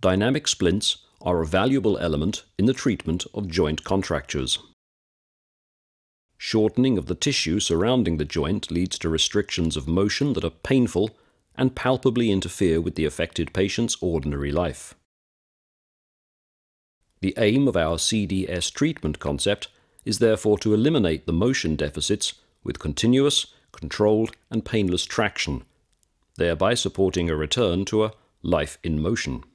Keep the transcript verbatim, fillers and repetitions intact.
dynamic splints are a valuable element in the treatment of joint contractures. Shortening of the tissue surrounding the joint leads to restrictions of motion that are painful and palpably interfere with the affected patient's ordinary life. The aim of our C D S treatment concept is therefore to eliminate the motion deficits with continuous, controlled and painless traction, thereby supporting a return to a life in motion.